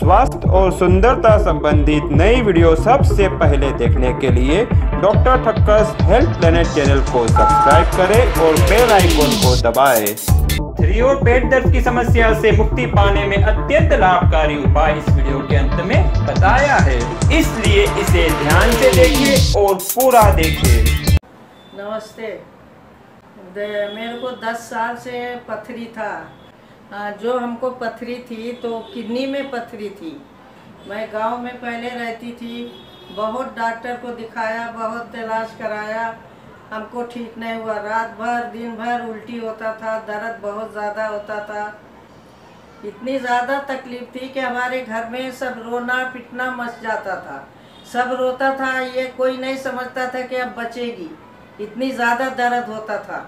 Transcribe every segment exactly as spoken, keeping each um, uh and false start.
स्वास्थ्य और सुंदरता संबंधित नई वीडियो सबसे पहले देखने के लिए doctor Thakkar health planet channel को सब्सक्राइब करें और बेल आइकन को दबाएं। पथरी और पेट दर्द की समस्या से मुक्ति पाने में अत्यंत लाभकारी उपाय इस वीडियो के अंत में बताया है, इसलिए इसे ध्यान से देखिए और पूरा देखिए। नमस्ते। मेरे को दस साल से पथरी था। जो हमको पथरी थी तो किडनी में पथरी थी। मैं गांव में पहले रहती थी, बहुत डॉक्टर को दिखाया, बहुत इलाज कराया, हमको ठीक नहीं हुआ। रात भर दिन भर उल्टी होता था, दर्द बहुत ज़्यादा होता था। इतनी ज़्यादा तकलीफ़ थी कि हमारे घर में सब रोना पिटना मच जाता था। सब रोता था, ये कोई नहीं समझता था कि अब बचेगी, इतनी ज़्यादा दर्द होता था।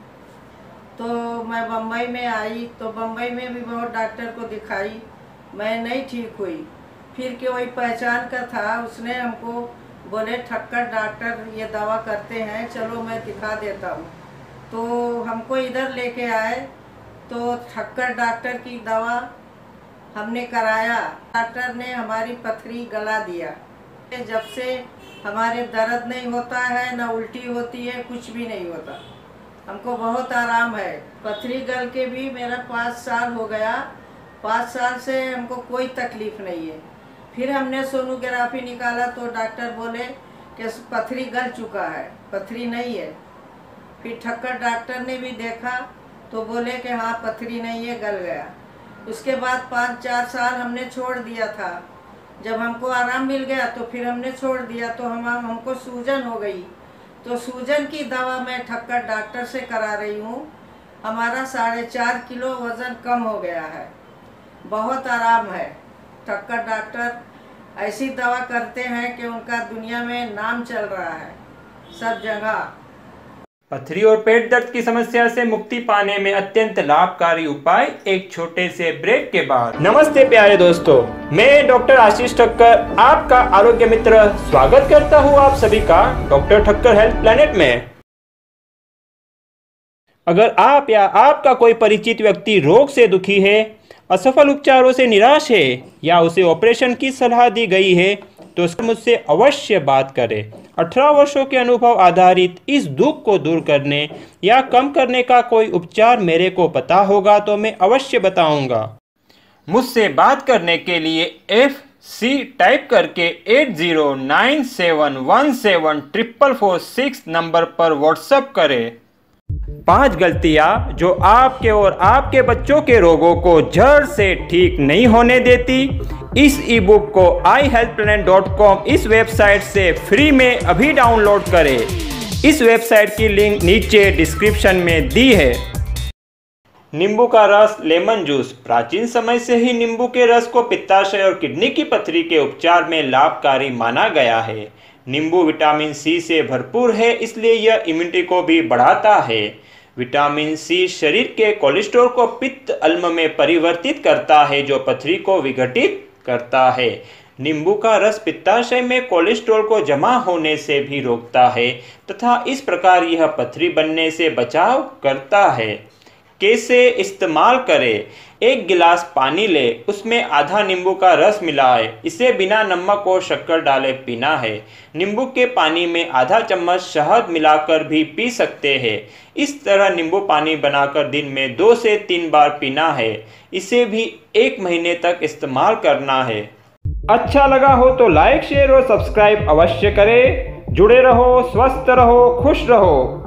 तो मैं बम्बई में आई, तो बम्बई में भी बहुत डॉक्टर को दिखाई, मैं नहीं ठीक हुई। फिर के वही पहचान का था, उसने हमको बोले ठक्कर डॉक्टर ये दवा करते हैं, चलो मैं दिखा देता हूँ। तो हमको इधर लेके आए, तो ठक्कर डॉक्टर की दवा हमने कराया। डॉक्टर ने हमारी पथरी गला दिया। जब से हमारे दर्द नहीं होता है, ना उल्टी होती है, कुछ भी नहीं होता, हमको बहुत आराम है। पथरी गल के भी मेरा पाँच साल हो गया, पाँच साल से हमको कोई तकलीफ़ नहीं है। फिर हमने सोनोग्राफी निकाला तो डॉक्टर बोले कि पथरी गल चुका है, पथरी नहीं है। फिर ठक्कर डॉक्टर ने भी देखा तो बोले कि हाँ पथरी नहीं है, गल गया। उसके बाद पाँच चार साल हमने छोड़ दिया था। जब हमको आराम मिल गया तो फिर हमने छोड़ दिया, तो हम हमको सूजन हो गई। तो सूजन की दवा मैं ठक्कर डॉक्टर से करा रही हूँ। हमारा साढ़े चार किलो वज़न कम हो गया है, बहुत आराम है। ठक्कर डॉक्टर ऐसी दवा करते हैं कि उनका दुनिया में नाम चल रहा है सब जगह। पथरी और पेट दर्द की समस्या से मुक्ति पाने में अत्यंत लाभकारी उपाय एक छोटे से ब्रेक के बाद। नमस्ते प्यारे दोस्तों, मैं डॉक्टर आशीष ठक्कर आपका आरोग्य मित्र स्वागत करता हूं आप सभी का डॉक्टर ठक्कर हेल्थ प्लेनेट में। अगर आप या आपका कोई परिचित व्यक्ति रोग से दुखी है, असफल उपचारों से निराश है या उसे ऑपरेशन की सलाह दी गई है तो मुझसे अवश्य बात करें। अठारह वर्षों के अनुभव आधारित इस दुख को दूर करने या कम करने का कोई उपचार मेरे को पता होगा तो मैं अवश्य बताऊंगा। मुझसे बात करने के लिए एफ सी टाइप करके eight zero nine seven one seven triple four six number पर व्हाट्सएप करें। पांच गलतियां जो आपके और आपके बच्चों के रोगों को जड़ से ठीक नहीं होने देती। इस ई बुक को I health planet dot com इस वेबसाइट से फ्री में अभी डाउनलोड करें। इस वेबसाइट की लिंक नीचे डिस्क्रिप्शन में दी है। नींबू का रस, लेमन जूस। प्राचीन समय से ही नींबू के रस को पित्ताशय और किडनी की पथरी के उपचार में लाभकारी माना गया है। नींबू विटामिन सी से भरपूर है, इसलिए यह इम्यूनिटी को भी बढ़ाता है। विटामिन सी शरीर के कोलेस्ट्रॉल को पित्त अम्ल में परिवर्तित करता है, जो पथरी को विघटित करता है। नींबू का रस पित्ताशय में कोलेस्ट्रॉल को जमा होने से भी रोकता है तथा इस प्रकार यह पथरी बनने से बचाव करता है। कैसे इस्तेमाल करें? एक गिलास पानी ले, उसमें आधा नींबू का रस मिलाए, इसे बिना नमक और शक्कर डाले पीना है। नींबू के पानी में आधा चम्मच शहद मिलाकर भी पी सकते हैं। इस तरह नींबू पानी बनाकर दिन में दो से तीन बार पीना है। इसे भी एक महीने तक इस्तेमाल करना है। अच्छा लगा हो तो लाइक शेयर और सब्सक्राइब अवश्य करें। जुड़े रहो, स्वस्थ रहो, खुश रहो।